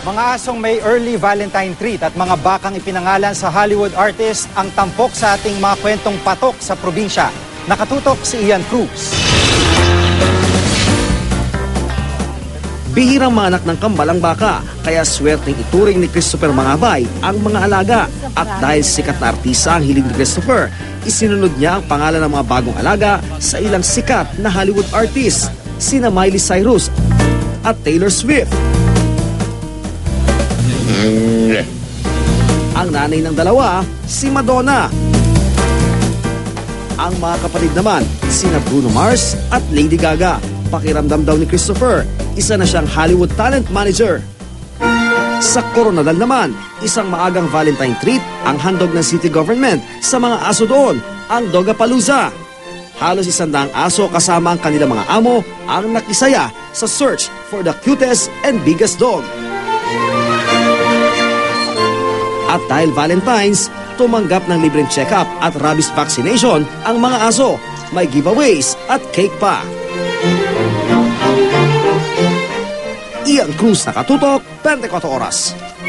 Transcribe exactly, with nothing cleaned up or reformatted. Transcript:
Mga asong may early Valentine treat at mga bakang ipinangalan sa Hollywood artist ang tampok sa ating mga kwentong patok sa probinsya. Nakatutok si Ian Cruz. Bihirang mga anak ng kambal ang baka, kaya swerteng ituring ni Christopher Mangabay ang mga alaga. At dahil sikat na artista ang hiling ni Christopher, isinunod niya ang pangalan ng mga bagong alaga sa ilang sikat na Hollywood artist, sina Miley Cyrus at Taylor Swift. Ang nanay ng dalawa, si Madonna. Ang mga kapatid naman, sina Bruno Mars at Lady Gaga. Pakiramdam daw ni Christopher, isa na siyang Hollywood talent manager. Sa Coronadal naman, isang maagang Valentine treat ang handog ng city government sa mga aso doon, ang Dogapalooza. Halos isandaang aso kasama ang kanilang mga amo ang nakisaya sa search for the cutest and biggest dog. At dahil Valentine's, tumanggap ng libreng check-up at rabies vaccination ang mga aso. May giveaways at cake pa. Ian Cruz, Nakatutok, twenty-four oras.